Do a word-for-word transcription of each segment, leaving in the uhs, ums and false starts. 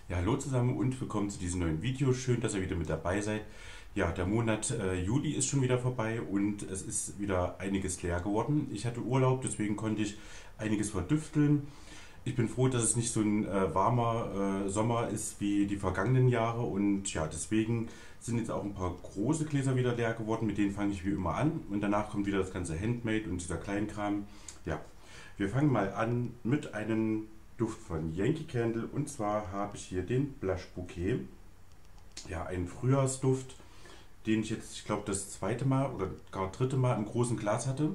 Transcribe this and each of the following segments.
Ja, hallo zusammen und willkommen zu diesem neuen Video. Schön, dass ihr wieder mit dabei seid. Ja, der Monat äh, Juli ist schon wieder vorbei und es ist wieder einiges leer geworden. Ich hatte Urlaub, deswegen konnte ich einiges verdüfteln. Ich bin froh, dass es nicht so ein äh, warmer äh, Sommer ist wie die vergangenen Jahre und ja, deswegen sind jetzt auch ein paar große Gläser wieder leer geworden. Mit denen fange ich wie immer an und danach kommt wieder das ganze Handmade und dieser Kleinkram. Ja, wir fangen mal an mit einem Duft von Yankee Candle und zwar habe ich hier den Blush Bouquet. Ja, ein Frühjahrsduft, den ich jetzt, ich glaube, das zweite Mal oder gar dritte Mal im großen Glas hatte.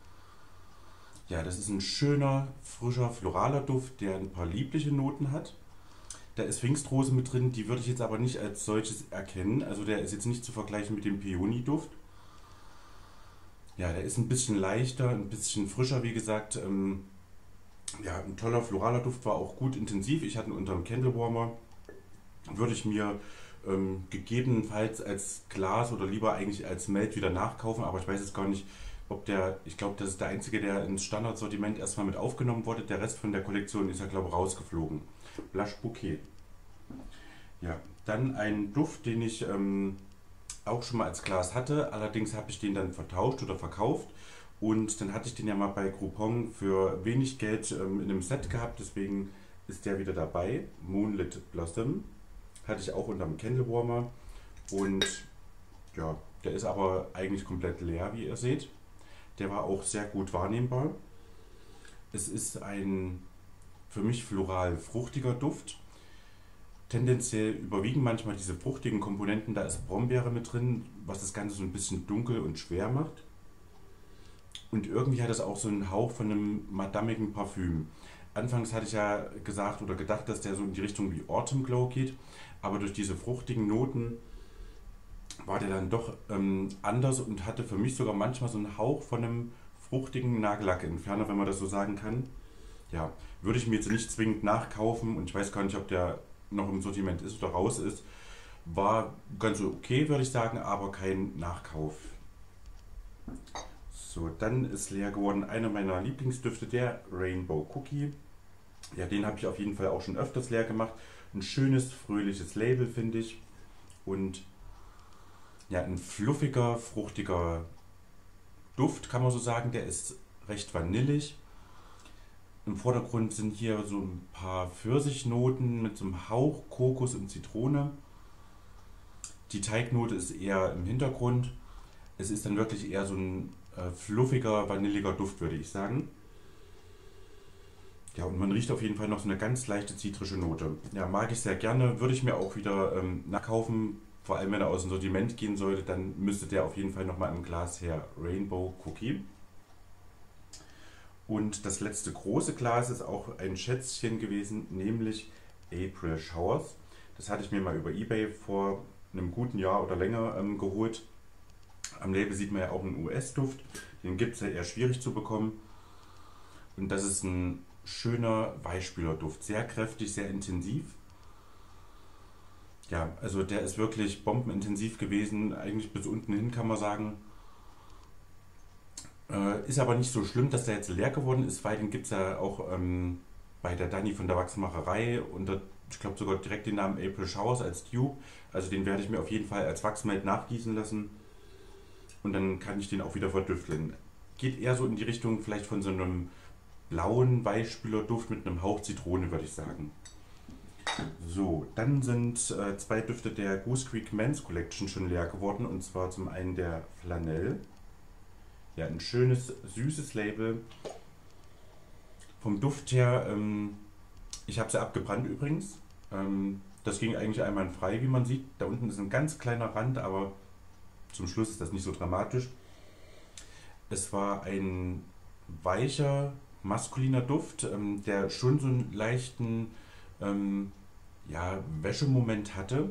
Ja, das ist ein schöner, frischer, floraler Duft, der ein paar liebliche Noten hat. Da ist Pfingstrose mit drin, die würde ich jetzt aber nicht als solches erkennen. Also der ist jetzt nicht zu vergleichen mit dem Peony-Duft. Ja, der ist ein bisschen leichter, ein bisschen frischer, wie gesagt. Ähm, ja, ein toller floraler Duft, war auch gut intensiv. Ich hatte ihn unter dem Candle Warmer. Würde ich mir ähm, gegebenenfalls als Glas oder lieber eigentlich als Melt wieder nachkaufen, aber ich weiß jetzt gar nicht, ob der, ich glaube, das ist der einzige, der ins Standardsortiment erstmal mit aufgenommen wurde. Der Rest von der Kollektion ist ja, glaube ich, rausgeflogen. Blush Bouquet. Ja, dann ein Duft, den ich ähm, auch schon mal als Glas hatte. Allerdings habe ich den dann vertauscht oder verkauft. Und dann hatte ich den ja mal bei Groupon für wenig Geld ähm, in einem Set gehabt. Deswegen ist der wieder dabei. Moonlit Blossom. Hatte ich auch unterm Candle Warmer. Und ja, der ist aber eigentlich komplett leer, wie ihr seht. Der war auch sehr gut wahrnehmbar. Es ist ein für mich floral fruchtiger Duft. Tendenziell überwiegen manchmal diese fruchtigen Komponenten, da ist Brombeere mit drin, was das Ganze so ein bisschen dunkel und schwer macht. Und irgendwie hat es auch so einen Hauch von einem madamigen Parfüm. Anfangs hatte ich ja gesagt oder gedacht, dass der so in die Richtung wie Autumn Glow geht, aber durch diese fruchtigen Noten war der dann doch ähm, anders und hatte für mich sogar manchmal so einen Hauch von einem fruchtigen Nagellackentferner, wenn man das so sagen kann. Ja, würde ich mir jetzt nicht zwingend nachkaufen und ich weiß gar nicht, ob der noch im Sortiment ist oder raus ist. War ganz okay, würde ich sagen, aber kein Nachkauf. So, dann ist leer geworden einer meiner Lieblingsdüfte, der Rainbow Cookie. Ja, den habe ich auf jeden Fall auch schon öfters leer gemacht. Ein schönes, fröhliches Label, finde ich. Und ja, ein fluffiger, fruchtiger Duft, kann man so sagen. Der ist recht vanillig. Im Vordergrund sind hier so ein paar Pfirsichnoten mit so einem Hauch Kokos und Zitrone. Die Teignote ist eher im Hintergrund. Es ist dann wirklich eher so ein äh, fluffiger, vanilliger Duft, würde ich sagen. Ja, und man riecht auf jeden Fall noch so eine ganz leichte zitrische Note. Ja, mag ich sehr gerne. Würde ich mir auch wieder ähm, nachkaufen. Vor allem, wenn er aus dem Sortiment gehen sollte, dann müsste der auf jeden Fall nochmal im Glas her. Rainbow Cookie. Und das letzte große Glas ist auch ein Schätzchen gewesen, nämlich April Showers. Das hatte ich mir mal über eBay vor einem guten Jahr oder länger ähm, geholt. Am Label sieht man ja auch einen U S-Duft. Den gibt es ja eher schwierig zu bekommen. Und das ist ein schöner Weichspülerduft. Sehr kräftig, sehr intensiv. Ja, also der ist wirklich bombenintensiv gewesen. Eigentlich bis unten hin kann man sagen. Äh, ist aber nicht so schlimm, dass der jetzt leer geworden ist, weil den gibt es ja auch ähm, bei der Dani von der Wachsmacherei unter, ich glaube sogar direkt den Namen April Showers als Dupe. Also den werde ich mir auf jeden Fall als Wachsmeld nachgießen lassen und dann kann ich den auch wieder verdüfteln. Geht eher so in die Richtung vielleicht von so einem blauen Weichspülerduft mit einem Hauch Zitrone, würde ich sagen. So, dann sind äh, zwei Düfte der Goose Creek Men's Collection schon leer geworden und zwar zum einen der Flanell. Ja, ein schönes, süßes Label. Vom Duft her, ähm, ich habe sie abgebrannt übrigens. Ähm, das ging eigentlich einwandfrei, wie man sieht. Da unten ist ein ganz kleiner Rand, aber zum Schluss ist das nicht so dramatisch. Es war ein weicher, maskuliner Duft, ähm, der schon so einen leichten ähm, ja, Wäschemoment hatte.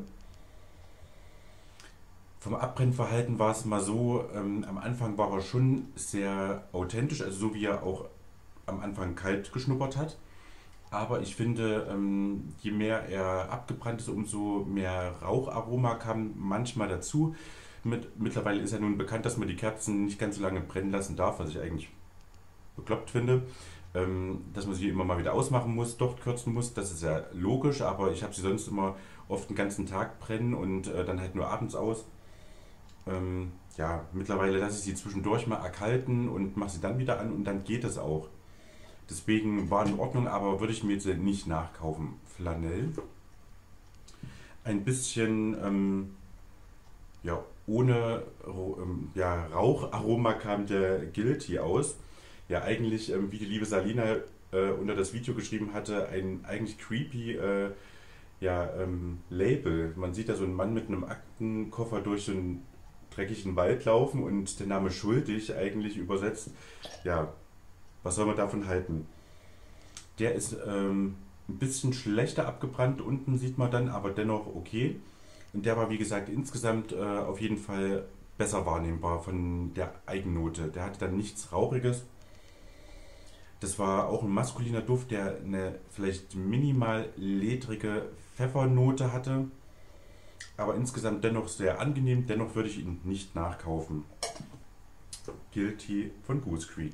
Vom Abbrennverhalten war es mal so, ähm, am Anfang war er schon sehr authentisch, also so wie er auch am Anfang kalt geschnuppert hat. Aber ich finde, ähm, je mehr er abgebrannt ist, umso mehr Raucharoma kam manchmal dazu. Mit, mittlerweile ist ja nun bekannt, dass man die Kerzen nicht ganz so lange brennen lassen darf, was ich eigentlich bekloppt finde. ähm, dass man sie immer mal wieder ausmachen muss, dort kürzen muss. Das ist ja logisch, aber ich habe sie sonst immer oft den ganzen Tag brennen und äh, dann halt nur abends aus. Ähm, ja, mittlerweile lasse ich sie zwischendurch mal erkalten und mache sie dann wieder an und dann geht es auch. Deswegen war in Ordnung, aber würde ich mir jetzt nicht nachkaufen. Flanell. Ein bisschen, ähm, ja, ohne ähm, ja, Raucharoma kam der Guilty aus. Ja, eigentlich, ähm, wie die liebe Salina äh, unter das Video geschrieben hatte, ein eigentlich creepy äh, ja, ähm, Label. Man sieht da so einen Mann mit einem Aktenkoffer durch so einen dreckigen Wald laufen und der Name Schuldig eigentlich übersetzt. Ja, was soll man davon halten? Der ist ähm, ein bisschen schlechter abgebrannt, unten sieht man dann, aber dennoch okay. Und der war wie gesagt insgesamt äh, auf jeden Fall besser wahrnehmbar von der Eigennote. Der hatte dann nichts Rauchiges. Das war auch ein maskuliner Duft, der eine vielleicht minimal ledrige Pfeffernote hatte, aber insgesamt dennoch sehr angenehm. Dennoch würde ich ihn nicht nachkaufen. Guilty von Goose Creek.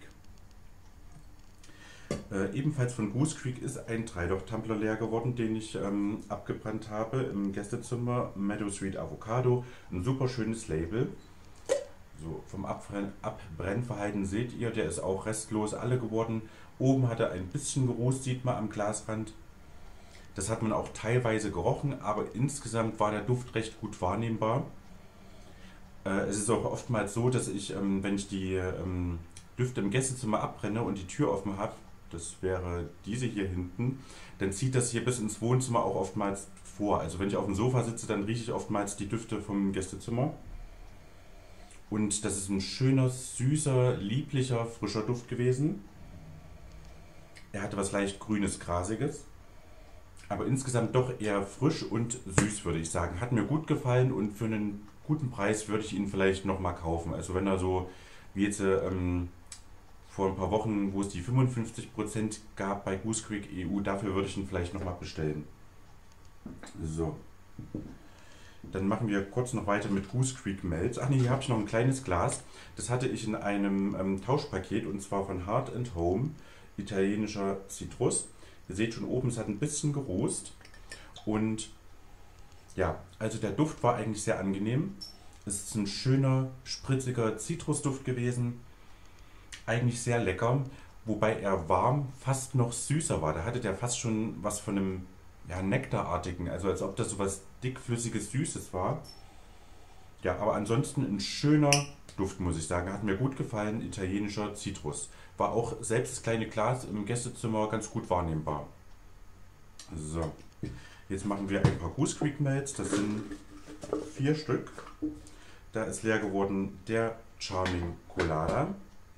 Äh, ebenfalls von Goose Creek ist ein Dreidoch-Tumbler leer geworden, den ich ähm, abgebrannt habe im Gästezimmer. Meadow Sweet Avocado. Ein super schönes Label. So, vom Abbrenn Abbrennverhalten seht ihr, der ist auch restlos alle geworden. Oben hat er ein bisschen gerußt, sieht man am Glasrand. Das hat man auch teilweise gerochen, aber insgesamt war der Duft recht gut wahrnehmbar. Äh, es ist auch oftmals so, dass ich, ähm, wenn ich die ähm, Düfte im Gästezimmer abbrenne und die Tür offen habe, das wäre diese hier hinten, dann zieht das hier bis ins Wohnzimmer auch oftmals vor. Also wenn ich auf dem Sofa sitze, dann rieche ich oftmals die Düfte vom Gästezimmer. Und das ist ein schöner, süßer, lieblicher, frischer Duft gewesen. Er hatte was leicht grünes, grasiges, aber insgesamt doch eher frisch und süß, würde ich sagen. Hat mir gut gefallen und für einen guten Preis würde ich ihn vielleicht nochmal kaufen. Also wenn er so, wie jetzt ähm, vor ein paar Wochen, wo es die fünfundfünfzig Prozent gab bei Goose Creek E U, dafür würde ich ihn vielleicht nochmal bestellen. So. Dann machen wir kurz noch weiter mit Goose Creek Melts. Ach nee, hier habe ich noch ein kleines Glas. Das hatte ich in einem ähm, Tauschpaket und zwar von Heart and Home, italienischer Zitrus. Ihr seht schon oben, es hat ein bisschen gerußt. Und ja, also der Duft war eigentlich sehr angenehm. Es ist ein schöner, spritziger Zitrusduft gewesen. Eigentlich sehr lecker, wobei er warm fast noch süßer war. Da hatte der fast schon was von einem ja, Nektarartigen, also als ob das so was dickflüssiges, Süßes war. Ja, aber ansonsten ein schöner Duft, muss ich sagen. Hat mir gut gefallen, italienischer Zitrus. War auch selbst das kleine Glas im Gästezimmer ganz gut wahrnehmbar. So, jetzt machen wir ein paar Goose Creek Melts. Das sind vier Stück. Da ist leer geworden der Charming Colada.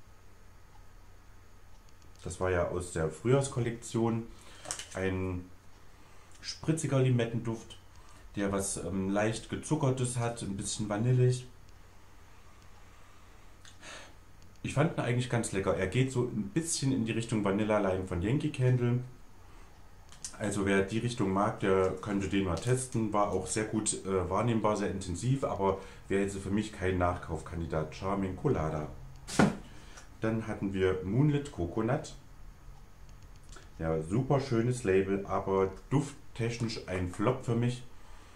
Das war ja aus der Frühjahrskollektion. Ein spritziger Limettenduft, der was ähm, leicht gezuckertes hat, ein bisschen vanillig. Ich fand ihn eigentlich ganz lecker. Er geht so ein bisschen in die Richtung Vanilla Lime von Yankee Candle. Also wer die Richtung mag, der könnte den mal testen. War auch sehr gut äh, wahrnehmbar, sehr intensiv, aber wäre jetzt für mich kein Nachkaufkandidat. Charming Colada. Dann hatten wir Moonlit Coconut. Ja, super schönes Label, aber dufttechnisch ein Flop für mich.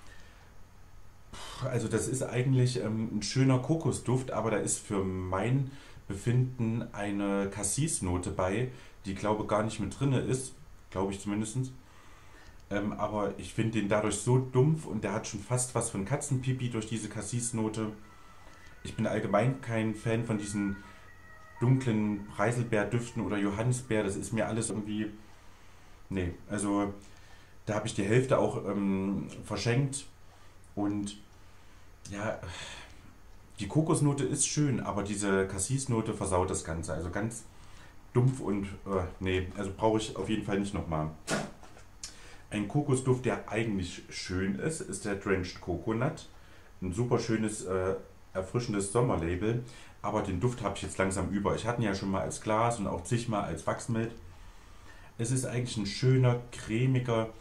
Also das ist eigentlich ähm, ein schöner Kokosduft, aber da ist für mein Befinden eine Cassis-Note bei, die glaube gar nicht mit drin ist, glaube ich zumindest. Ähm, aber ich finde den dadurch so dumpf und der hat schon fast was von Katzenpipi durch diese Cassis-Note. Ich bin allgemein kein Fan von diesen dunklen Preiselbeerdüften oder Johannisbeer, das ist mir alles irgendwie... Nee, also da habe ich die Hälfte auch ähm, verschenkt und ja, die Kokosnote ist schön, aber diese Cassis-Note versaut das Ganze, also ganz dumpf und äh, nee, also brauche ich auf jeden Fall nicht nochmal. Ein Kokosduft, der eigentlich schön ist, ist der Drenched Coconut, ein super schönes, äh, erfrischendes Sommerlabel, aber den Duft habe ich jetzt langsam über. Ich hatte ihn ja schon mal als Glas und auch zigmal als Wachsmeld. Es ist eigentlich ein schöner, cremiger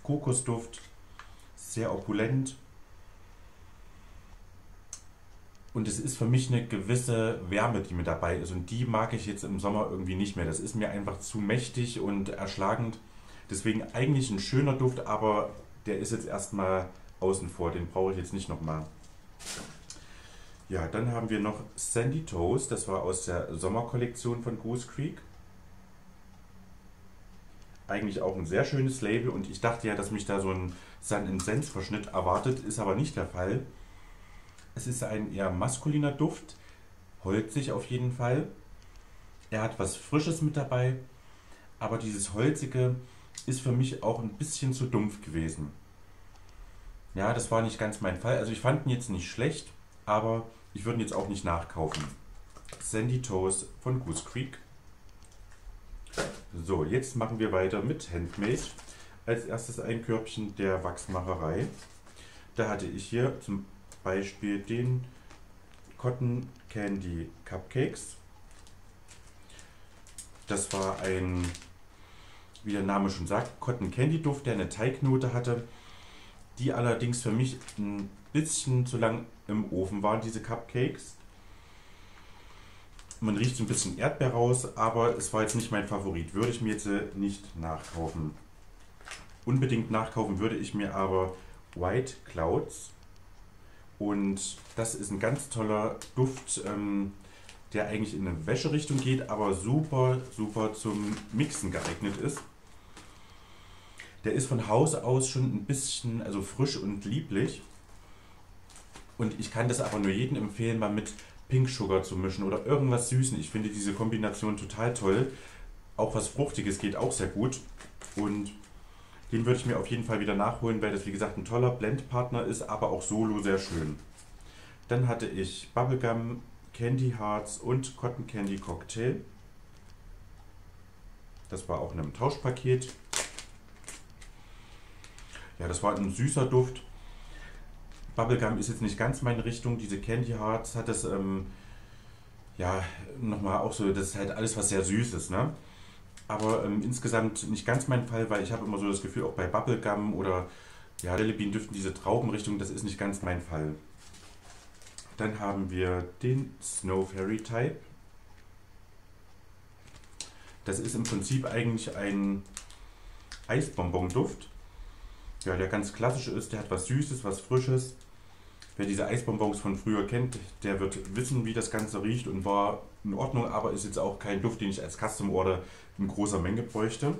Kokosduft, sehr opulent Und es ist für mich eine gewisse Wärme, die mit dabei ist. Und die mag ich jetzt im Sommer irgendwie nicht mehr. Das ist mir einfach zu mächtig und erschlagend. Deswegen eigentlich ein schöner Duft, aber der ist jetzt erstmal außen vor. Den brauche ich jetzt nicht nochmal. Ja, dann haben wir noch Sandy Toast. Das war aus der Sommerkollektion von Goose Creek. Eigentlich auch ein sehr schönes Label. Und ich dachte ja, dass mich da so ein Sun and Sense Verschnitt erwartet. Ist aber nicht der Fall. Es ist ein eher maskuliner Duft, holzig auf jeden Fall. Er hat was Frisches mit dabei, aber dieses Holzige ist für mich auch ein bisschen zu dumpf gewesen. Ja, das war nicht ganz mein Fall. Also ich fand ihn jetzt nicht schlecht, aber ich würde ihn jetzt auch nicht nachkaufen. Sandy Toast von Goose Creek. So, jetzt machen wir weiter mit Handmade. Als erstes ein Körbchen der Wachsmacherei. Da hatte ich hier zum Beispiel den Cotton Candy Cupcakes. Das war ein, wie der Name schon sagt, Cotton Candy Duft, der eine Teignote hatte, die allerdings für mich ein bisschen zu lang im Ofen waren, diese Cupcakes. Man riecht so ein bisschen Erdbeer raus, aber es war jetzt nicht mein Favorit. Würde ich mir jetzt nicht nachkaufen. Unbedingt nachkaufen würde ich mir aber White Clouds. Und das ist ein ganz toller Duft, ähm, der eigentlich in eine Wäscherichtung geht, aber super, super zum Mixen geeignet ist. Der ist von Haus aus schon ein bisschen, also frisch und lieblich. Und ich kann das aber nur jedem empfehlen, mal mit Pink Sugar zu mischen oder irgendwas Süßen. Ich finde diese Kombination total toll. Auch was Fruchtiges geht auch sehr gut. Und den würde ich mir auf jeden Fall wieder nachholen, weil das wie gesagt ein toller Blendpartner ist, aber auch solo sehr schön. Dann hatte ich Bubblegum, Candy Hearts und Cotton Candy Cocktail. Das war auch in einem Tauschpaket. Ja, das war ein süßer Duft. Bubblegum ist jetzt nicht ganz meine Richtung. Diese Candy Hearts hat das, ähm, ja, nochmal auch so, das ist halt alles was sehr süß ist, ne? Aber ähm, insgesamt nicht ganz mein Fall, weil ich habe immer so das Gefühl, auch bei Bubblegum oder ja, Jelly Düften, diese Traubenrichtung, das ist nicht ganz mein Fall. Dann haben wir den Snow Fairy Type. Das ist im Prinzip eigentlich ein Eisbonbon-Duft. Ja, der ganz klassisch ist, der hat was Süßes, was Frisches. Wer diese Eisbonbons von früher kennt, der wird wissen, wie das Ganze riecht und war in Ordnung, aber ist jetzt auch kein Duft, den ich als Custom Order in großer Menge bräuchte.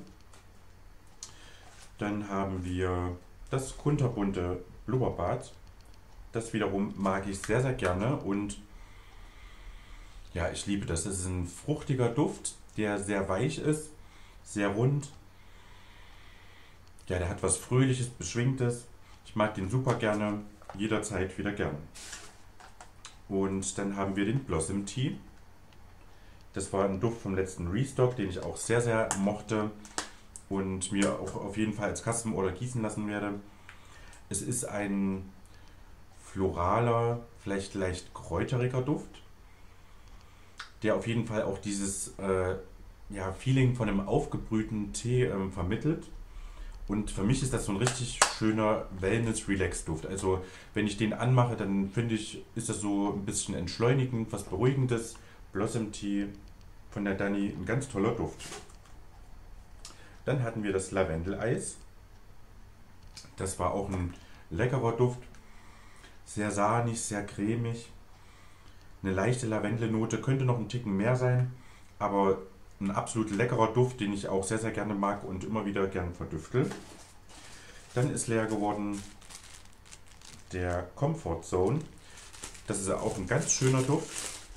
Dann haben wir das kunterbunte Blubberbad. Das wiederum mag ich sehr, sehr gerne und ja, ich liebe das. Das ist ein fruchtiger Duft, der sehr weich ist, sehr rund. Ja, der hat was Fröhliches, Beschwingtes. Ich mag den super gerne, jederzeit wieder gerne. Und dann haben wir den Blossom Tea. Das war ein Duft vom letzten Restock, den ich auch sehr, sehr mochte und mir auch auf jeden Fall als Custom Order gießen lassen werde. Es ist ein floraler, vielleicht leicht kräuteriger Duft, der auf jeden Fall auch dieses äh, ja, Feeling von einem aufgebrühten Tee ähm, vermittelt. Und für mich ist das so ein richtig schöner Wellness-Relax-Duft. Also wenn ich den anmache, dann finde ich, ist das so ein bisschen entschleunigend, was Beruhigendes. Blossom Tea von der Dani, ein ganz toller Duft. Dann hatten wir das Lavendel-Eis. Das war auch ein leckerer Duft. Sehr sahnig, sehr cremig. Eine leichte Lavendelnote, könnte noch ein Ticken mehr sein, aber ein absolut leckerer Duft, den ich auch sehr, sehr gerne mag und immer wieder gern verdüftel. Dann ist leer geworden der Comfort Zone. Das ist auch ein ganz schöner Duft.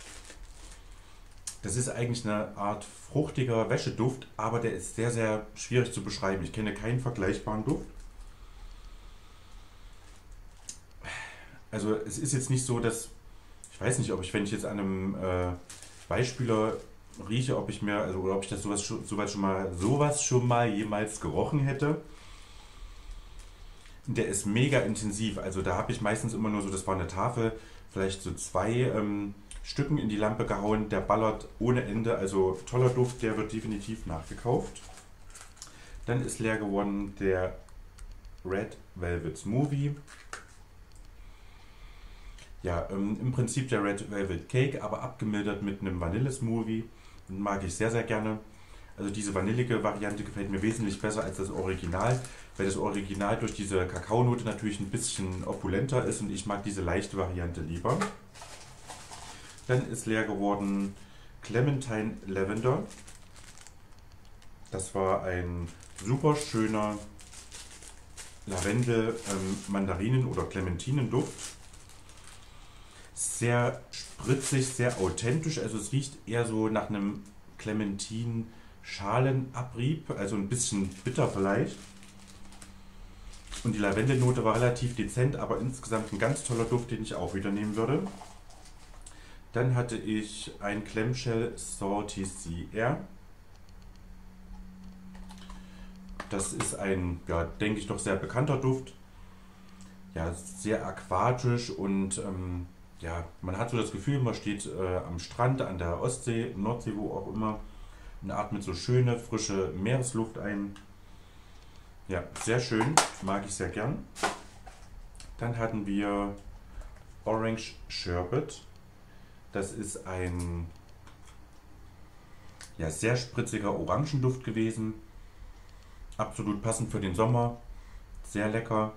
Das ist eigentlich eine Art fruchtiger Wäscheduft, aber der ist sehr, sehr schwierig zu beschreiben. Ich kenne keinen vergleichbaren Duft. Also es ist jetzt nicht so, dass, ich weiß nicht, ob ich, wenn ich jetzt an einem äh, Weichspüler rieche, ob ich mir, also oder ob ich das sowas, sowas schon mal, sowas schon mal jemals gerochen hätte. Der ist mega intensiv, also da habe ich meistens immer nur so, das war eine Tafel, vielleicht so zwei ähm, Stücken in die Lampe gehauen, der ballert ohne Ende, also toller Duft, der wird definitiv nachgekauft. Dann ist leer geworden der Red Velvet Smoothie. Ja, ähm, im Prinzip der Red Velvet Cake, aber abgemildert mit einem Vanille-Smoothie. Mag ich sehr, sehr gerne. Also diese vanillige Variante gefällt mir wesentlich besser als das Original, weil das Original durch diese Kakaonote natürlich ein bisschen opulenter ist und ich mag diese leichte Variante lieber. Dann ist leer geworden Clementine Lavender. Das war ein super schöner Lavendel, ähm, Mandarinen- oder Clementinenduft. Sehr spritzig, sehr authentisch. Also es riecht eher so nach einem Clementin-Schalenabrieb, also ein bisschen bitter vielleicht. Und die Lavendelnote war relativ dezent, aber insgesamt ein ganz toller Duft, den ich auch wieder nehmen würde. Dann hatte ich ein Clamshell Salty Sea Air. Das ist ein, ja, denke ich, doch sehr bekannter Duft. Ja, sehr aquatisch und ähm, ja, man hat so das Gefühl, man steht äh, am Strand, an der Ostsee, Nordsee, wo auch immer, und atmet so schöne, frische Meeresluft ein. Ja, sehr schön, mag ich sehr gern. Dann hatten wir Orange Sherbet. Das ist ein, ja, sehr spritziger Orangenduft gewesen. Absolut passend für den Sommer. Sehr lecker.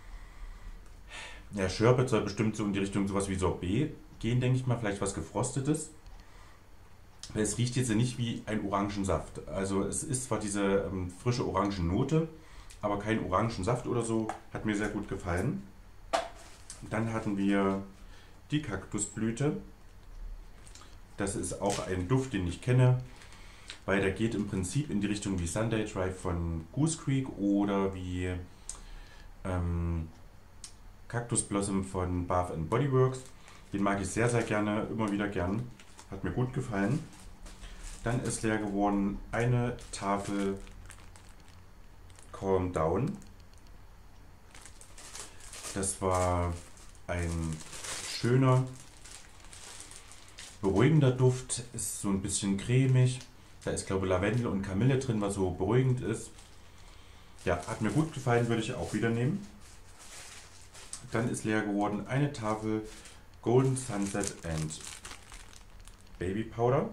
Ja, Sherbet soll bestimmt so in die Richtung sowas wie Sorbet gehen, denke ich mal. Vielleicht was Gefrostetes. Weil es riecht jetzt nicht wie ein Orangensaft. Also es ist zwar diese ähm, frische Orangennote, aber kein Orangensaft oder so. Hat mir sehr gut gefallen. Dann hatten wir die Kaktusblüte. Das ist auch ein Duft, den ich kenne, weil der geht im Prinzip in die Richtung wie Sunday Drive von Goose Creek oder wie ähm, Cactus Blossom von Bath and Body Works. Den mag ich sehr, sehr gerne, immer wieder gern. Hat mir gut gefallen. Dann ist leer geworden eine Tafel Calm Down. Das war ein schöner, beruhigender Duft, ist so ein bisschen cremig. Da ist, glaube ich, Lavendel und Kamille drin, was so beruhigend ist. Ja, hat mir gut gefallen, würde ich auch wieder nehmen. Dann ist leer geworden eine Tafel Golden Sunset and Baby Powder.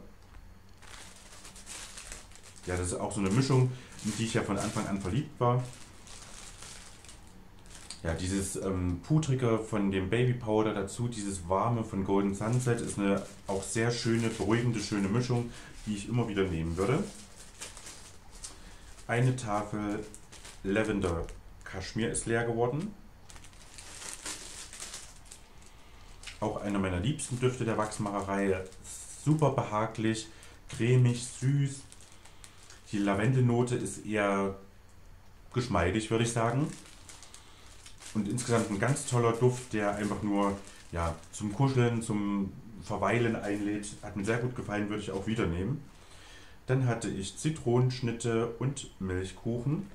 Ja, das ist auch so eine Mischung, in die ich ja von Anfang an verliebt war. Ja, dieses ähm, Pudrige von dem Baby Powder dazu, dieses Warme von Golden Sunset ist eine auch sehr schöne, beruhigende, schöne Mischung, die ich immer wieder nehmen würde. Eine Tafel Lavender Kaschmir ist leer geworden. Auch einer meiner liebsten Düfte der Wachsmacherei. Super behaglich, cremig, süß. Die Lavendelnote ist eher geschmeidig, würde ich sagen. Und insgesamt ein ganz toller Duft, der einfach nur, ja, zum Kuscheln, zum Verweilen einlädt. Hat mir sehr gut gefallen, würde ich auch wieder nehmen. Dann hatte ich Zitronenschnitte und Milchkuchen.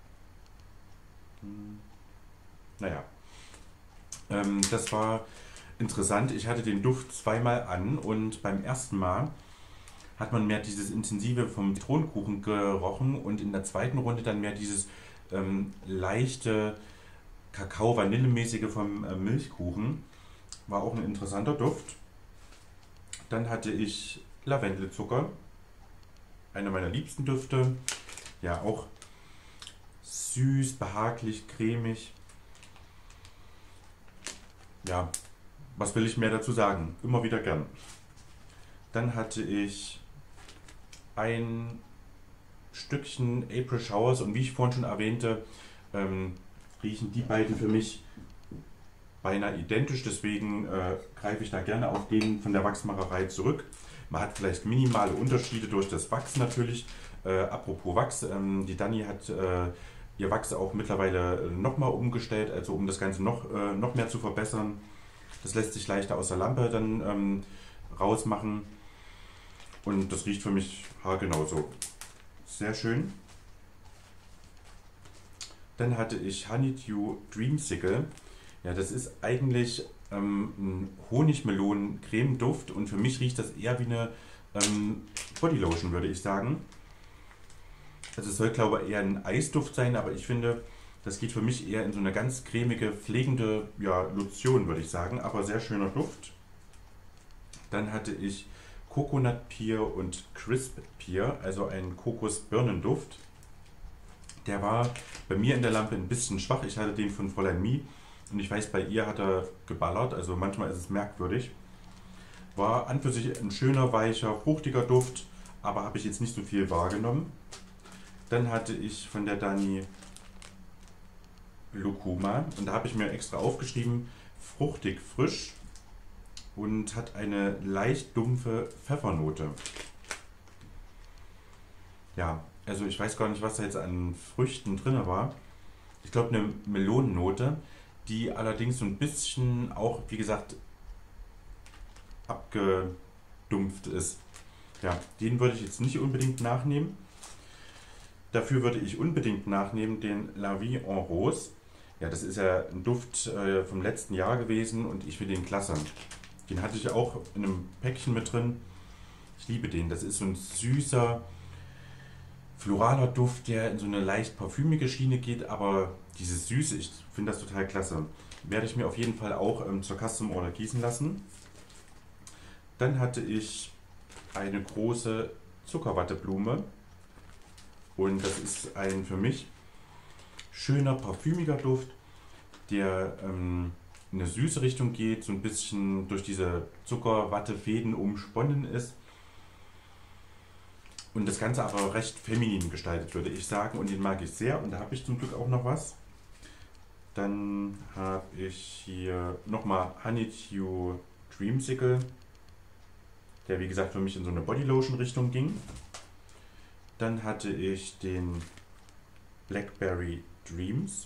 Hm. Naja, ähm, das war interessant. Ich hatte den Duft zweimal an und beim ersten Mal hat man mehr dieses Intensive vom Zitronenkuchen gerochen und in der zweiten Runde dann mehr dieses ähm, leichte Kakao-Vanillemäßige vom äh, Milchkuchen. War auch ein interessanter Duft. Dann hatte ich Lavendelzucker. Einer meiner liebsten Düfte. Ja, auch süß, behaglich, cremig. Ja, was will ich mehr dazu sagen? Immer wieder gern. Dann hatte ich ein Stückchen April Showers und wie ich vorhin schon erwähnte, ähm, riechen die beiden für mich beinahe identisch, deswegen äh, greife ich da gerne auf den von der Wachsmacherei zurück. Man hat vielleicht minimale Unterschiede durch das Wachs natürlich. Äh, apropos Wachs, ähm, die Dani hat äh, ihr Wachs auch mittlerweile nochmal umgestellt, also um das Ganze noch, äh, noch mehr zu verbessern. Das lässt sich leichter aus der Lampe dann ähm, rausmachen und das riecht für mich haargenau so. Sehr schön. Dann hatte ich Honeydew Dreamsicle. Ja, das ist eigentlich ähm, ein Honigmelonen-Creme-Duft und für mich riecht das eher wie eine ähm, Bodylotion, würde ich sagen. Also es soll, glaube ich, eher ein Eisduft sein, aber ich finde, Das geht für mich eher in so eine ganz cremige, pflegende, ja, Lotion, würde ich sagen, aber sehr schöner Duft. Dann hatte ich Coconut Pear und Crisp Pear, also ein Kokosbirnenduft. Der war bei mir in der Lampe ein bisschen schwach. Ich hatte den von Fräulein Mie und ich weiß, bei ihr hat er geballert, also manchmal ist es merkwürdig. War an für sich ein schöner, weicher, fruchtiger Duft, aber habe ich jetzt nicht so viel wahrgenommen. Dann hatte ich von der Dani Lucuma und da habe ich mir extra aufgeschrieben, fruchtig frisch und hat eine leicht dumpfe Pfeffernote. Ja, also ich weiß gar nicht, was da jetzt an Früchten drin war. Ich glaube eine Melonennote, die allerdings so ein bisschen auch, wie gesagt, abgedumpft ist. Ja, den würde ich jetzt nicht unbedingt nachnehmen. Dafür würde ich unbedingt nachnehmen den La Vie en Rose. Ja, das ist ja ein Duft äh, vom letzten Jahr gewesen und ich finde den klasse. Den hatte ich auch in einem Päckchen mit drin. Ich liebe den. Das ist so ein süßer, floraler Duft, der in so eine leicht parfümige Schiene geht, aber dieses Süße, ich finde das total klasse. Werde ich mir auf jeden Fall auch ähm, zur Custom Order gießen lassen. Dann hatte ich eine große Zuckerwatteblume und das ist ein für mich schöner parfümiger Duft, der ähm, in eine süße Richtung geht, so ein bisschen durch diese Zuckerwattefäden umsponnen ist und das Ganze aber recht feminin gestaltet, würde ich sagen, und den mag ich sehr und da habe ich zum Glück auch noch was. Dann habe ich hier nochmal Honeydew Dreamsicle, der wie gesagt für mich in so eine Bodylotion Richtung ging. Dann hatte ich den Blackberry Dreams.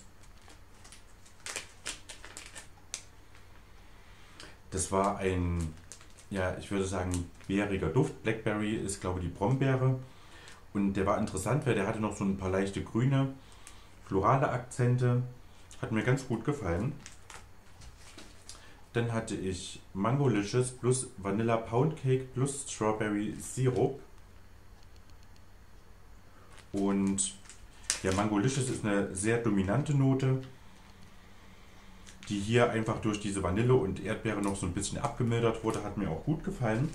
Das war ein, ja, ich würde sagen, beeriger Duft. Blackberry ist, glaube ich, die Brombeere. Und der war interessant, weil der hatte noch so ein paar leichte grüne, florale Akzente. Hat mir ganz gut gefallen. Dann hatte ich Mangolicious plus Vanilla Pound Cake plus Strawberry Syrup. Und ja, Mangolicious ist eine sehr dominante Note, die hier einfach durch diese Vanille und Erdbeere noch so ein bisschen abgemildert wurde. Hat mir auch gut gefallen.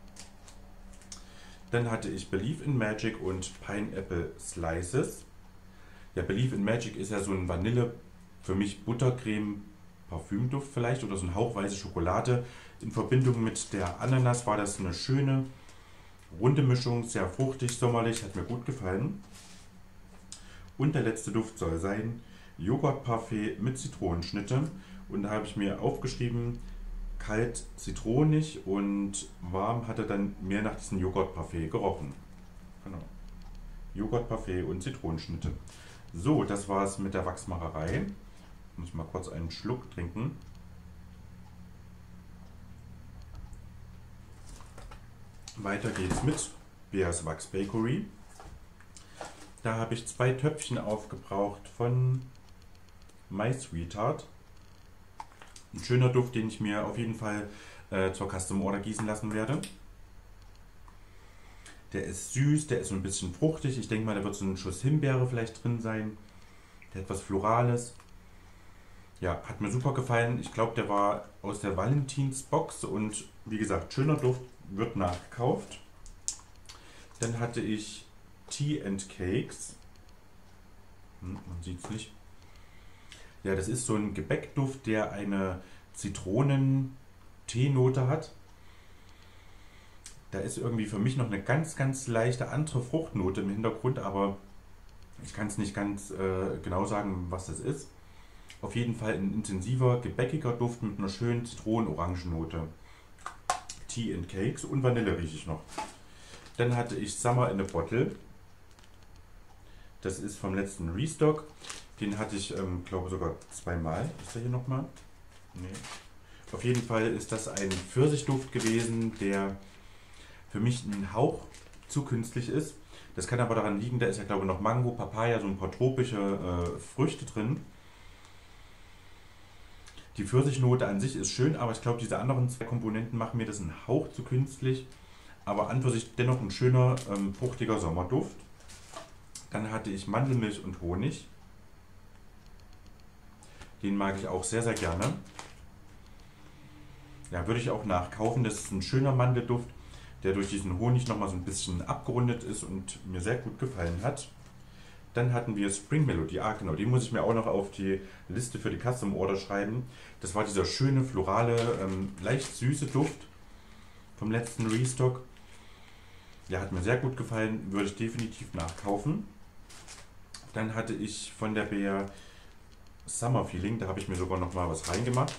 Dann hatte ich Believe in Magic und Pineapple Slices. Ja, Believe in Magic ist ja so ein Vanille, für mich Buttercreme Parfümduft vielleicht oder so ein Hauch weiße Schokolade. In Verbindung mit der Ananas war das eine schöne, runde Mischung, sehr fruchtig, sommerlich, hat mir gut gefallen. Und der letzte Duft soll sein Joghurt-Parfait mit Zitronenschnitte. Und da habe ich mir aufgeschrieben, kalt zitronig und warm hat er dann mehr nach diesem Joghurt-Parfait gerochen. Genau. Joghurt-Parfait und Zitronenschnitte. So, das war es mit der Wachsmacherei. Ich muss mal kurz einen Schluck trinken. Weiter geht's mit Bears Wax Bakery. Da habe ich zwei Töpfchen aufgebraucht von My Sweetheart. Ein schöner Duft, den ich mir auf jeden Fall äh, zur Custom Order gießen lassen werde. Der ist süß, der ist so ein bisschen fruchtig. Ich denke mal, da wird so ein Schuss Himbeere vielleicht drin sein. Der hat was Florales. Ja, hat mir super gefallen. Ich glaube, der war aus der Valentinsbox und wie gesagt, schöner Duft, wird nachgekauft. Dann hatte ich Tea and Cakes. Hm, man sieht es nicht. Ja, das ist so ein Gebäckduft, der eine Zitronen-Teenote hat. Da ist irgendwie für mich noch eine ganz, ganz leichte andere Fruchtnote im Hintergrund, aber ich kann es nicht ganz äh, genau sagen, was das ist. Auf jeden Fall ein intensiver, gebäckiger Duft mit einer schönen Zitronen-Orangennote. Tea and Cakes und Vanille rieche ich noch. Dann hatte ich Summer in a Bottle. Das ist vom letzten Restock. Den hatte ich, ähm, glaube sogar zweimal. Ist der hier nochmal? Nee. Auf jeden Fall ist das ein Pfirsichduft gewesen, der für mich ein Hauch zu künstlich ist. Das kann aber daran liegen, da ist ja glaube ich noch Mango, Papaya, so ein paar tropische äh, Früchte drin. Die Pfirsichnote an sich ist schön, aber ich glaube, diese anderen zwei Komponenten machen mir das einen Hauch zu künstlich. Aber an für sich dennoch ein schöner, ähm, fruchtiger Sommerduft. Dann hatte ich Mandelmilch und Honig. Den mag ich auch sehr, sehr gerne. Ja, würde ich auch nachkaufen. Das ist ein schöner Mandelduft, der durch diesen Honig nochmal so ein bisschen abgerundet ist und mir sehr gut gefallen hat. Dann hatten wir Spring Melody. Ah, genau, den muss ich mir auch noch auf die Liste für die Custom Order schreiben. Das war dieser schöne, florale, ähm, leicht süße Duft vom letzten Restock. Ja, hat mir sehr gut gefallen, würde ich definitiv nachkaufen. Dann hatte ich von der Bär Summer Feeling, da habe ich mir sogar noch mal was reingemacht.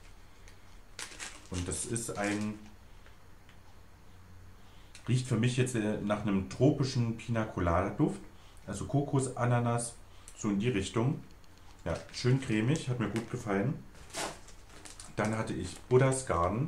Und das ist ein, riecht für mich jetzt nach einem tropischen Pina Colada Duft. Also Kokos, Ananas, so in die Richtung. Ja, schön cremig, hat mir gut gefallen. Dann hatte ich Buddha's Garden,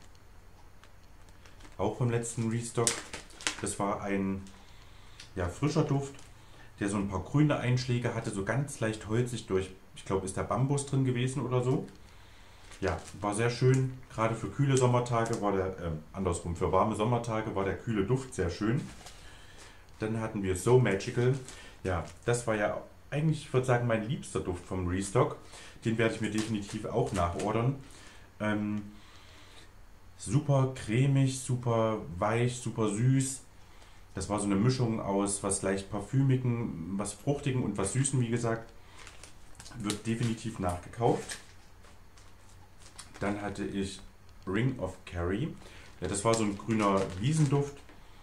auch vom letzten Restock. Das war ein ja, frischer Duft, der so ein paar grüne Einschläge hatte, so ganz leicht holzig durch, ich glaube, ist der Bambus drin gewesen oder so. Ja, war sehr schön, gerade für kühle Sommertage war der, äh, andersrum, für warme Sommertage war der kühle Duft sehr schön. Dann hatten wir So Magical. Ja, das war ja eigentlich, ich würde sagen, mein liebster Duft vom Restock. Den werde ich mir definitiv auch nachordern. Ähm, super cremig, super weich, super süß. Das war so eine Mischung aus was leicht parfümigen, was fruchtigen und was süßen, wie gesagt. Wird definitiv nachgekauft. Dann hatte ich Ring of Kerry. Ja, das war so ein grüner Wiesenduft.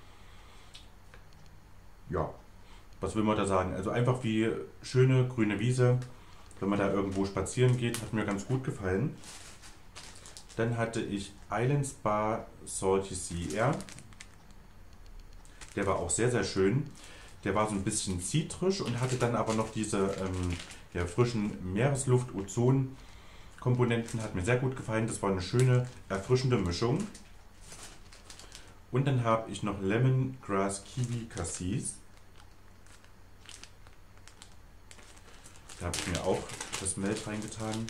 Ja, was will man da sagen? Also einfach wie schöne grüne Wiese, wenn man da irgendwo spazieren geht, hat mir ganz gut gefallen. Dann hatte ich Island Spa Salty Sea Air. Der war auch sehr, sehr schön. Der war so ein bisschen zitrisch und hatte dann aber noch diese ähm, ja, frischen Meeresluft-Ozon-Komponenten. Hat mir sehr gut gefallen. Das war eine schöne, erfrischende Mischung. Und dann habe ich noch Lemongrass Kiwi Cassis. Da habe ich mir auch das Melt reingetan.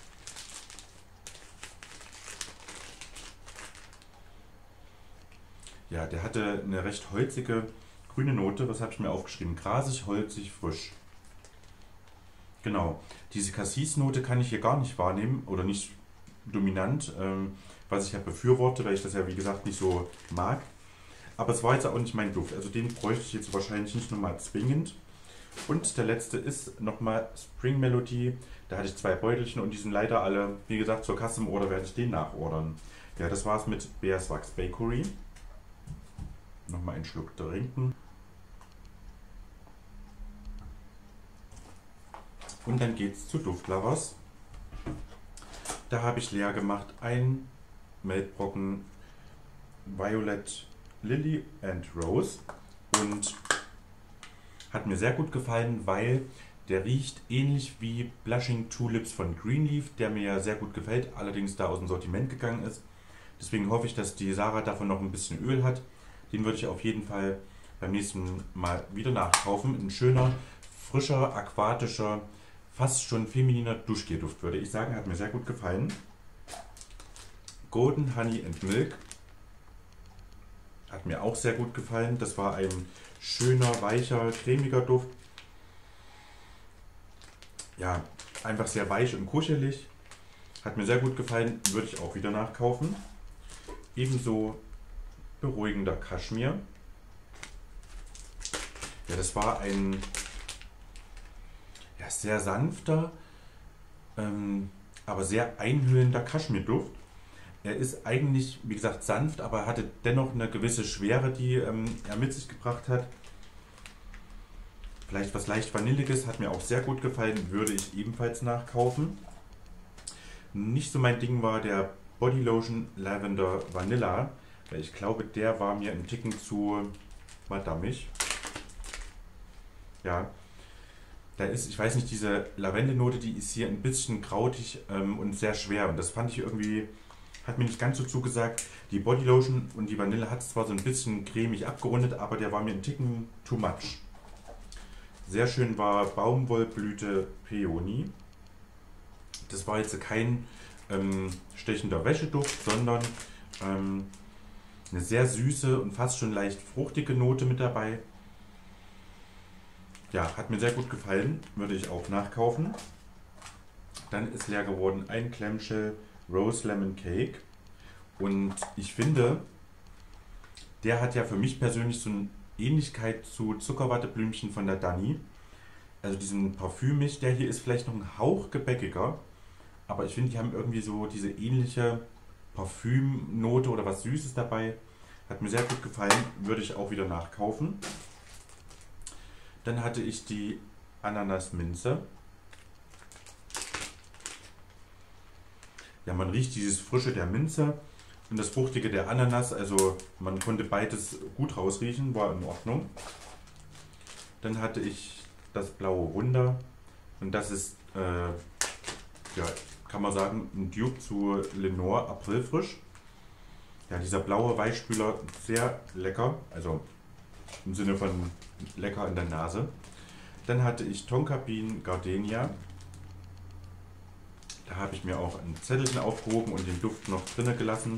Ja, der hatte eine recht holzige grüne Note. Was habe ich mir aufgeschrieben? Grasig, holzig, frisch. Genau. Diese Cassis-Note kann ich hier gar nicht wahrnehmen oder nicht dominant, ähm, was ich ja befürworte, weil ich das ja wie gesagt nicht so mag. Aber es war jetzt auch nicht mein Duft. Also den bräuchte ich jetzt wahrscheinlich nicht nochmal zwingend. Und der letzte ist nochmal Spring Melody. Da hatte ich zwei Beutelchen und die sind leider alle, wie gesagt, zur Custom Order werde ich den nachordern. Ja, das war's mit Beeswax Bakery. Nochmal einen Schluck trinken. Und dann geht's zu Duftlovers. Da habe ich leer gemacht ein Meltbrocken Violet Lily and Rose. Und hat mir sehr gut gefallen, weil der riecht ähnlich wie Blushing Tulips von Greenleaf, der mir ja sehr gut gefällt, allerdings da aus dem Sortiment gegangen ist. Deswegen hoffe ich, dass die Sarah davon noch ein bisschen Öl hat. Den würde ich auf jeden Fall beim nächsten Mal wieder nachkaufen. Ein schöner, frischer, aquatischer, fast schon femininer Duschgelduft, würde ich sagen. Hat mir sehr gut gefallen. Golden Honey and Milk. Hat mir auch sehr gut gefallen. Das war ein schöner, weicher, cremiger Duft. Ja, einfach sehr weich und kuschelig. Hat mir sehr gut gefallen. Würde ich auch wieder nachkaufen. Ebenso beruhigender Kaschmir. Ja, das war ein ja, sehr sanfter, ähm, aber sehr einhüllender Kaschmirduft. Er ist eigentlich, wie gesagt, sanft, aber hatte dennoch eine gewisse Schwere, die ähm, er mit sich gebracht hat. Vielleicht was leicht Vanilliges, hat mir auch sehr gut gefallen, würde ich ebenfalls nachkaufen. Nicht so mein Ding war der Body Lotion Lavender Vanilla, weil ich glaube, der war mir ein Ticken zu madammig. Ja, da ist, ich weiß nicht, diese Lavendel-Note, die ist hier ein bisschen krautig ähm, und sehr schwer. Und das fand ich irgendwie, hat mir nicht ganz so zugesagt. Die Bodylotion und die Vanille hat es zwar so ein bisschen cremig abgerundet, aber der war mir ein Ticken too much. Sehr schön war Baumwollblüte Peony. Das war jetzt kein ähm, stechender Wäscheduft, sondern ähm, eine sehr süße und fast schon leicht fruchtige Note mit dabei. Ja, hat mir sehr gut gefallen, würde ich auch nachkaufen. Dann ist leer geworden ein Clamshell Rose Lemon Cake. Und ich finde, der hat ja für mich persönlich so eine Ähnlichkeit zu Zuckerwatteblümchen von der Dani. Also diesen parfümig, der hier ist vielleicht noch ein Hauch gebäckiger. Aber ich finde, die haben irgendwie so diese ähnliche Parfümnote oder was Süßes dabei. Hat mir sehr gut gefallen, würde ich auch wieder nachkaufen. Dann hatte ich die Ananas-Minze. Ja, man riecht dieses Frische der Minze und das Fruchtige der Ananas. Also man konnte beides gut rausriechen, war in Ordnung. Dann hatte ich das blaue Wunder und das ist, äh, ja, kann man sagen, ein Dupe zu Lenore Aprilfrisch. Ja, dieser blaue Weichspüler, sehr lecker, also im Sinne von lecker in der Nase. Dann hatte ich Tonka Bean Gardenia. Da habe ich mir auch ein Zettelchen aufgehoben und den Duft noch drinnen gelassen.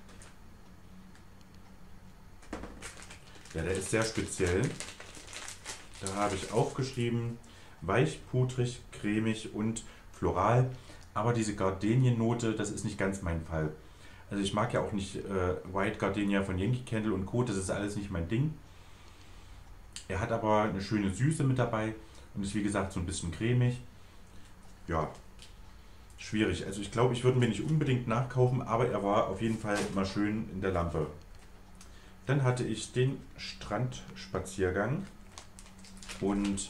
Ja, der ist sehr speziell. Da habe ich aufgeschrieben, weich, pudrig, cremig und floral. Aber diese Gardeniennote, das ist nicht ganz mein Fall. Also ich mag ja auch nicht äh, White Gardenia von Yankee Candle und Co. Das ist alles nicht mein Ding. Er hat aber eine schöne Süße mit dabei und ist wie gesagt so ein bisschen cremig. Ja, schwierig. Also ich glaube, ich würde mir nicht unbedingt nachkaufen, aber er war auf jeden Fall mal schön in der Lampe. Dann hatte ich den Strandspaziergang und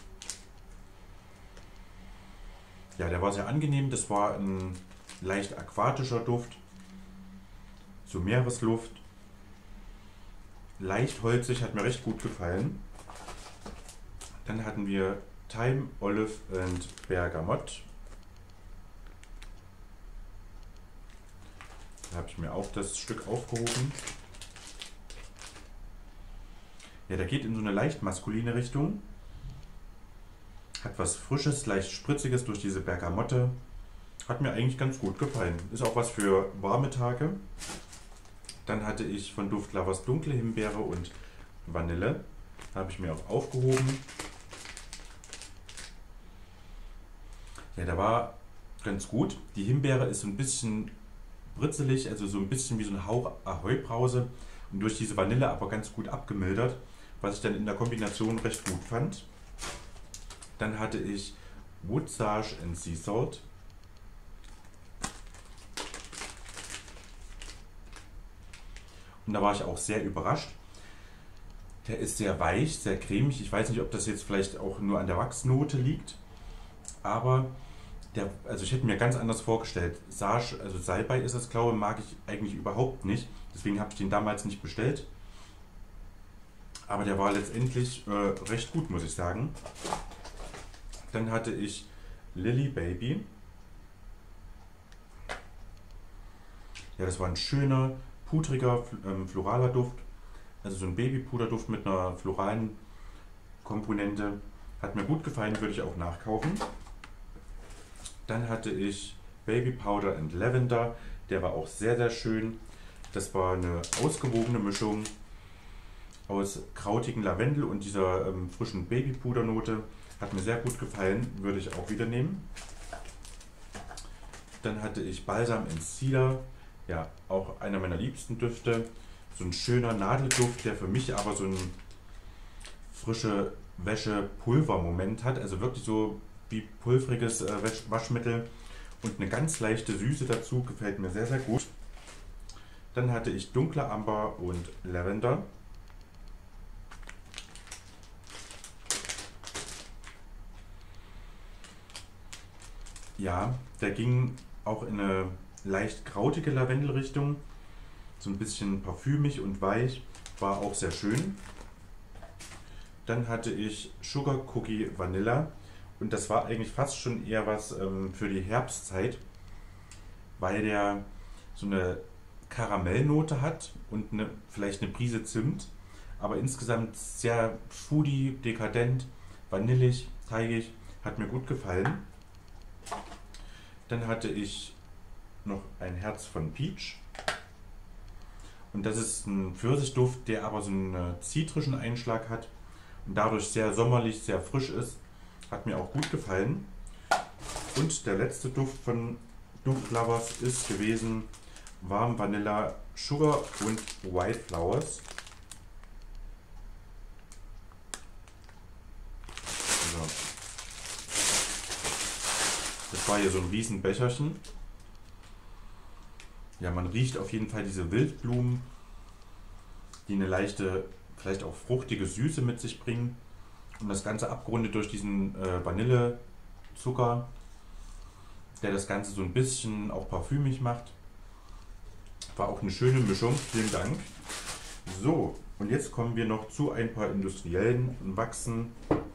ja, der war sehr angenehm. Das war ein leicht aquatischer Duft, so Meeresluft, leicht holzig, hat mir recht gut gefallen. Dann hatten wir Thyme, Olive und Bergamott. Da habe ich mir auch das Stück aufgehoben. Ja, der geht in so eine leicht maskuline Richtung. Hat was Frisches, leicht Spritziges durch diese Bergamotte. Hat mir eigentlich ganz gut gefallen. Ist auch was für warme Tage. Dann hatte ich von Duft Lovers dunkle Himbeere und Vanille. Habe ich mir auch aufgehoben. Ja, der war ganz gut. Die Himbeere ist so ein bisschen britzelig, also so ein bisschen wie so ein Hauch Ahoi-Brause. Und durch diese Vanille aber ganz gut abgemildert, was ich dann in der Kombination recht gut fand. Dann hatte ich Wood Sage and Sea Salt. Und da war ich auch sehr überrascht. Der ist sehr weich, sehr cremig. Ich weiß nicht, ob das jetzt vielleicht auch nur an der Wachsnote liegt. Aber der, also ich hätte mir ganz anders vorgestellt. Sage, also Salbei ist es, glaube ich, mag ich eigentlich überhaupt nicht. Deswegen habe ich den damals nicht bestellt. Aber der war letztendlich äh, recht gut, muss ich sagen. Dann hatte ich Lily Baby. Ja, das war ein schöner, pudriger, ähm, floraler Duft. Also so ein Babypuderduft mit einer floralen Komponente. Hat mir gut gefallen, würde ich auch nachkaufen. Dann hatte ich Baby Powder and Lavender. Der war auch sehr, sehr schön. Das war eine ausgewogene Mischung aus krautigen Lavendel und dieser ähm, frischen Babypudernote. Hat mir sehr gut gefallen, würde ich auch wieder nehmen. Dann hatte ich Balsam and Cedar. Ja, auch einer meiner liebsten Düfte. So ein schöner Nadelduft, der für mich aber so ein frische Wäsche-Pulver-Moment hat. Also wirklich so wie pulveriges äh, Waschmittel. Und eine ganz leichte Süße dazu, gefällt mir sehr, sehr gut. Dann hatte ich dunkler Amber und Lavender. Ja, der ging auch in eine leicht krautige Lavendelrichtung. So ein bisschen parfümig und weich. War auch sehr schön. Dann hatte ich Sugar Cookie Vanilla. Und das war eigentlich fast schon eher was ähm, für die Herbstzeit. Weil der so eine Karamellnote hat und eine, vielleicht eine Prise Zimt. Aber insgesamt sehr foodie, dekadent, vanillig, teigig. Hat mir gut gefallen. Dann hatte ich noch ein Herz von Peach. Und das ist ein Pfirsichduft, der aber so einen zitrischen Einschlag hat und dadurch sehr sommerlich, sehr frisch ist. Hat mir auch gut gefallen. Und der letzte Duft von Duft Lovers ist gewesen Warm Vanilla Sugar und White Flowers. So. Das war hier so ein riesen Becherchen. Ja, man riecht auf jeden Fall diese Wildblumen, die eine leichte, vielleicht auch fruchtige Süße mit sich bringen. Und das Ganze abgerundet durch diesen äh, Vanillezucker, der das Ganze so ein bisschen auch parfümig macht. War auch eine schöne Mischung, vielen Dank. So, und jetzt kommen wir noch zu ein paar industriellen Wachsen.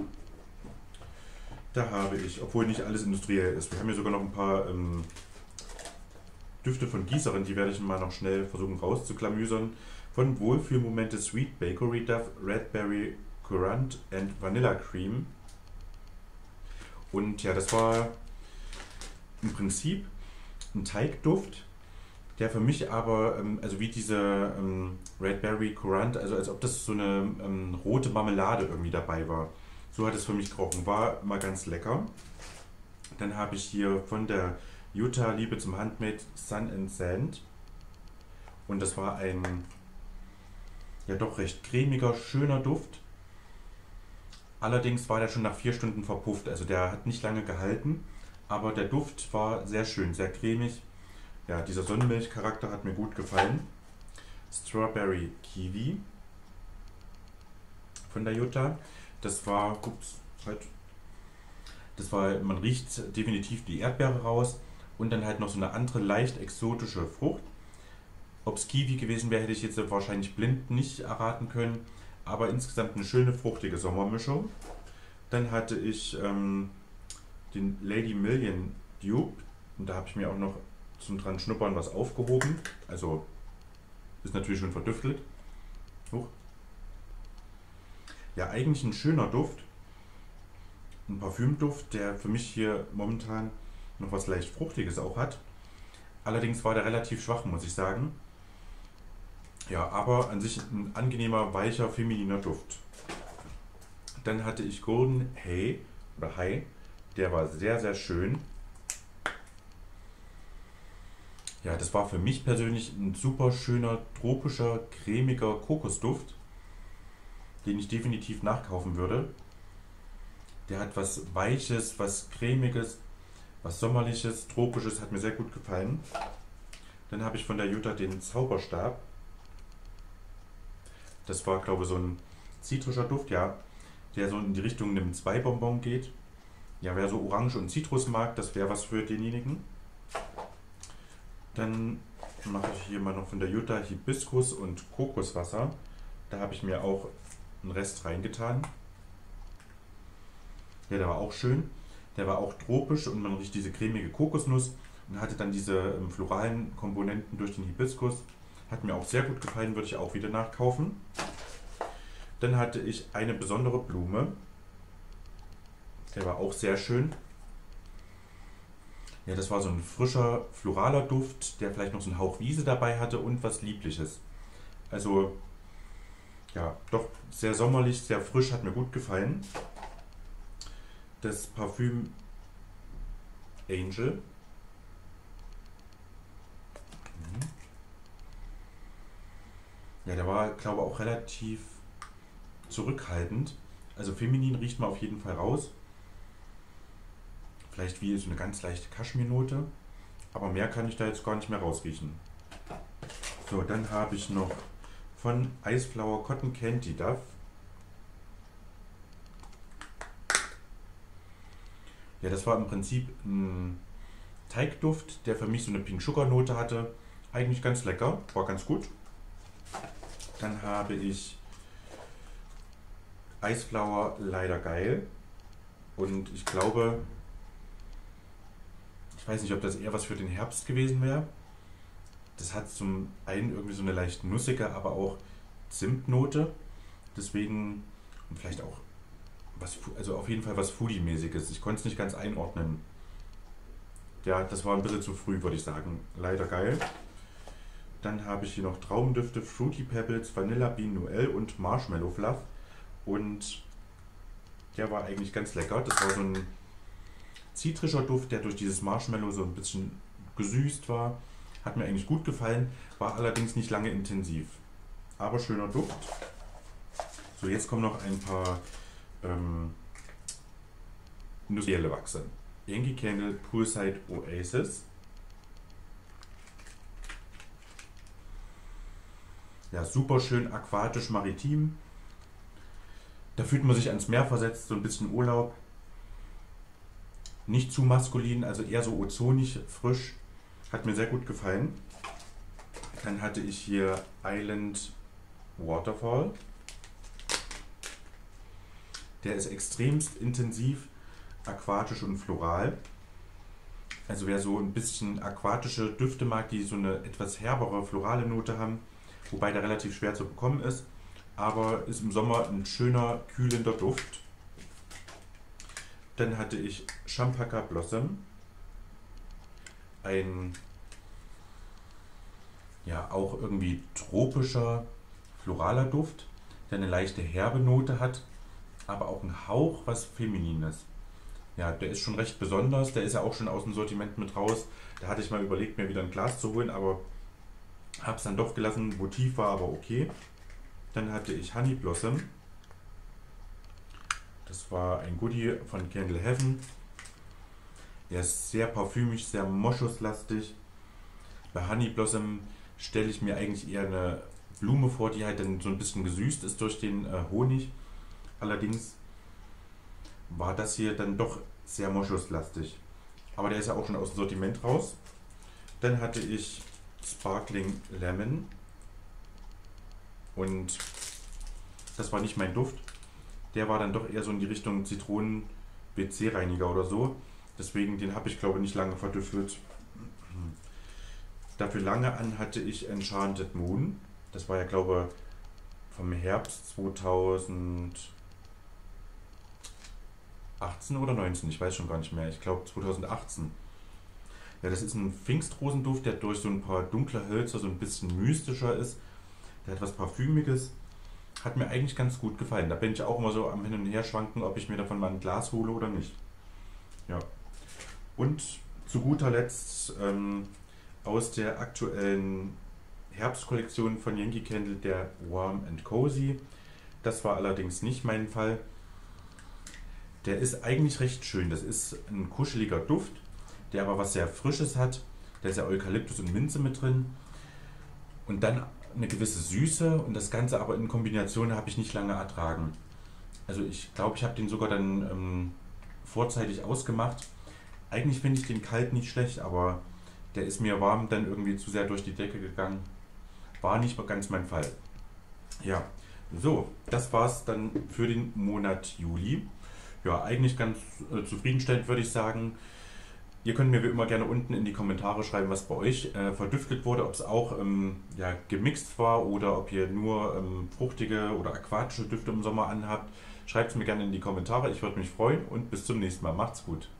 Da habe ich, obwohl nicht alles industriell ist, wir haben hier sogar noch ein paar ähm, Düfte von Gießerin, die werde ich mal noch schnell versuchen rauszuklamüsern. Von Wohlfühlmomente Sweet Bakery Duff, Redberry Currant and Vanilla Cream. Und ja, das war im Prinzip ein Teigduft, der für mich aber, ähm, also wie diese ähm, Redberry Currant, also als ob das so eine ähm, rote Marmelade irgendwie dabei war. So hat es für mich gerochen, war mal ganz lecker. Dann habe ich hier von der Jutta Liebe zum Handmade Sun and Sand. Und das war ein ja doch recht cremiger, schöner Duft. Allerdings war der schon nach vier Stunden verpufft, also der hat nicht lange gehalten. Aber der Duft war sehr schön, sehr cremig. Ja, dieser Sonnenmilchcharakter hat mir gut gefallen. Strawberry Kiwi von der Jutta. Das war, ups, halt, das war, man riecht definitiv die Erdbeere raus und dann halt noch so eine andere leicht exotische Frucht. Ob es Kiwi gewesen wäre, hätte ich jetzt wahrscheinlich blind nicht erraten können, aber insgesamt eine schöne fruchtige Sommermischung. Dann hatte ich ähm, den Lady Million Dupe und da habe ich mir auch noch zum dran schnuppern was aufgehoben. Also ist natürlich schon verdüftelt. Huch. Ja, eigentlich ein schöner Duft. Ein Parfümduft, der für mich hier momentan noch was leicht Fruchtiges auch hat. Allerdings war der relativ schwach, muss ich sagen. Ja, aber an sich ein angenehmer, weicher, femininer Duft. Dann hatte ich Golden Hay oder Hay. Der war sehr, sehr schön. Ja, das war für mich persönlich ein super schöner, tropischer, cremiger Kokosduft, den ich definitiv nachkaufen würde. Der hat was Weiches, was Cremiges, was Sommerliches, Tropisches, hat mir sehr gut gefallen. Dann habe ich von der Jutta den Zauberstab. Das war, glaube ich, so ein zitrischer Duft, ja, der so in die Richtung einem zwei Bonbon geht. Ja, wer so Orange und Zitrus mag, das wäre was für denjenigen. Dann mache ich hier mal noch von der Jutta Hibiskus und Kokoswasser. Da habe ich mir auch einen Rest reingetan. Ja, der war auch schön. Der war auch tropisch und man riecht diese cremige Kokosnuss und hatte dann diese ähm, floralen Komponenten durch den Hibiskus. Hat mir auch sehr gut gefallen, würde ich auch wieder nachkaufen. Dann hatte ich eine besondere Blume. Der war auch sehr schön. Ja, das war so ein frischer, floraler Duft, der vielleicht noch so einen Hauch Wiese dabei hatte und was Liebliches. Also, ja, doch sehr sommerlich, sehr frisch, hat mir gut gefallen. Das Parfüm Angel. Mhm. Ja, der war, glaube ich, auch relativ zurückhaltend. Also feminin riecht man auf jeden Fall raus. Vielleicht wie so eine ganz leichte Kaschmirnote, aber mehr kann ich da jetzt gar nicht mehr rausriechen. So, dann habe ich noch von Iceflower Cotton Candy Duff. Ja, das war im Prinzip ein Teigduft, der für mich so eine Pink Sugar Note hatte. Eigentlich ganz lecker, war ganz gut. Dann habe ich Iceflower Leider Geil und ich glaube, ich weiß nicht, ob das eher was für den Herbst gewesen wäre. Das hat zum einen irgendwie so eine leicht nussige, aber auch Zimtnote. Deswegen und vielleicht auch was, also auf jeden Fall was Foodie-mäßiges. Ich konnte es nicht ganz einordnen. Ja, das war ein bisschen zu früh, würde ich sagen. Leider geil. Dann habe ich hier noch Traumdüfte, Fruity Pebbles, Vanilla Bean Noel und Marshmallow Fluff. Und der war eigentlich ganz lecker. Das war so ein zitrischer Duft, der durch dieses Marshmallow so ein bisschen gesüßt war. Hat mir eigentlich gut gefallen, war allerdings nicht lange intensiv. Aber schöner Duft. So, jetzt kommen noch ein paar ähm, industrielle Wachse. Yankee Candle Poolside Oasis. Ja, super schön aquatisch maritim. Da fühlt man sich ans Meer versetzt, so ein bisschen Urlaub. Nicht zu maskulin, also eher so ozonig, frisch. Hat mir sehr gut gefallen. Dann hatte ich hier Island Waterfall. Der ist extremst intensiv, aquatisch und floral. Also wer so ein bisschen aquatische Düfte mag, die so eine etwas herbere, florale Note haben, wobei der relativ schwer zu bekommen ist, aber ist im Sommer ein schöner, kühlender Duft. Dann hatte ich Champaca Blossom, ein ja auch irgendwie tropischer, floraler Duft, der eine leichte herbe Note hat, aber auch ein Hauch was Feminines. Ja, der ist schon recht besonders, der ist ja auch schon aus dem Sortiment mit raus. Da hatte ich mal überlegt, mir wieder ein Glas zu holen, aber habe es dann doch gelassen. Motiv war aber okay. Dann hatte ich Honey Blossom. Das war ein Goodie von Candle Heaven. Der ist sehr parfümig, sehr moschuslastig. Bei Honey Blossom stelle ich mir eigentlich eher eine Blume vor, die halt dann so ein bisschen gesüßt ist durch den äh, Honig. Allerdings war das hier dann doch sehr moschuslastig. Aber der ist ja auch schon aus dem Sortiment raus. Dann hatte ich Sparkling Lemon. Und das war nicht mein Duft. Der war dann doch eher so in die Richtung Zitronen-W C-Reiniger oder so. Deswegen, den habe ich glaube nicht lange verdüftelt. Dafür lange an hatte ich Enchanted Moon. Das war ja glaube vom Herbst zweitausendachtzehn oder neunzehn, ich weiß schon gar nicht mehr. Ich glaube zweitausendachtzehn. Ja, das ist ein Pfingstrosenduft, der durch so ein paar dunkle Hölzer so ein bisschen mystischer ist. Der hat was Parfümiges. Hat mir eigentlich ganz gut gefallen. Da bin ich auch immer so am Hin und Her schwanken, ob ich mir davon mal ein Glas hole oder nicht. Ja. Und zu guter Letzt ähm, aus der aktuellen Herbstkollektion von Yankee Candle der Warm and Cozy. Das war allerdings nicht mein Fall. Der ist eigentlich recht schön. Das ist ein kuscheliger Duft, der aber was sehr Frisches hat. Da ist ja Eukalyptus und Minze mit drin. Und dann eine gewisse Süße und das Ganze aber in Kombination habe ich nicht lange ertragen. Also ich glaube, ich habe den sogar dann ähm, vorzeitig ausgemacht. Eigentlich finde ich den kalt nicht schlecht, aber der ist mir warm dann irgendwie zu sehr durch die Decke gegangen. War nicht ganz mein Fall. Ja, so, das war es dann für den Monat Juli. Ja, eigentlich ganz äh, zufriedenstellend würde ich sagen. Ihr könnt mir wie immer gerne unten in die Kommentare schreiben, was bei euch äh, verdüftet wurde, ob es auch ähm, ja, gemixt war oder ob ihr nur ähm, fruchtige oder aquatische Düfte im Sommer anhabt. Schreibt es mir gerne in die Kommentare, ich würde mich freuen und bis zum nächsten Mal. Macht's gut!